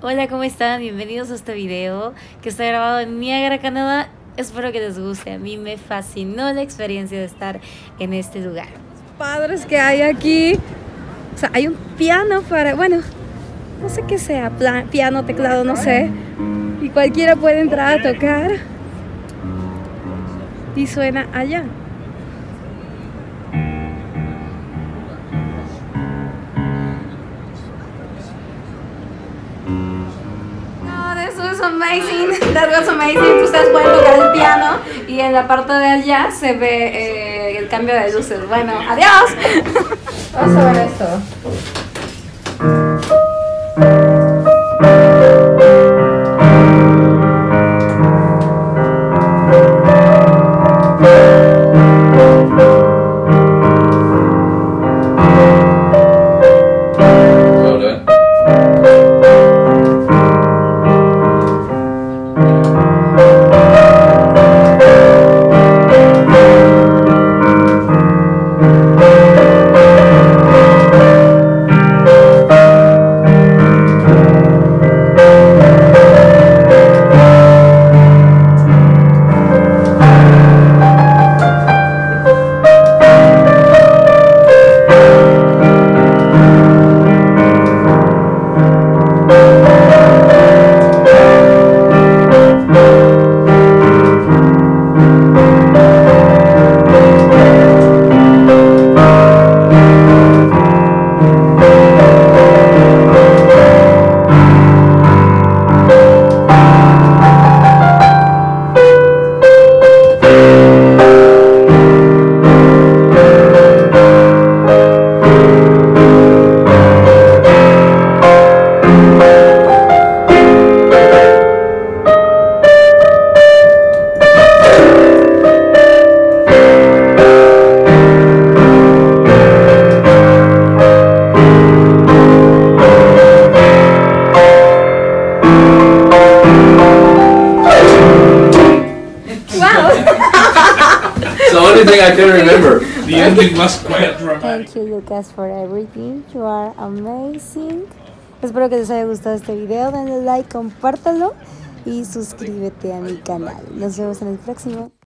Hola, ¿cómo están? Bienvenidos a este video que está grabado en Niagara, Canadá. Espero que les guste. A mí me fascinó la experiencia de estar en este lugar. Padres que hay aquí. O sea, hay un piano para, bueno, no sé qué sea, piano, teclado, no sé. Y cualquiera puede entrar a tocar. Y suena allá. This was amazing. That was amazing. Ustedes pueden tocar el piano y en la parte de allá se ve el cambio de luces. Bueno, adiós. Vamos a ver esto. It's the only thing I can remember. The ending was quite dramatic. Thank you, Lucas, for everything. You are amazing. Espero que les haya gustado este video. Denle like, compártalo y suscríbete a mi canal. Nos vemos en el próximo.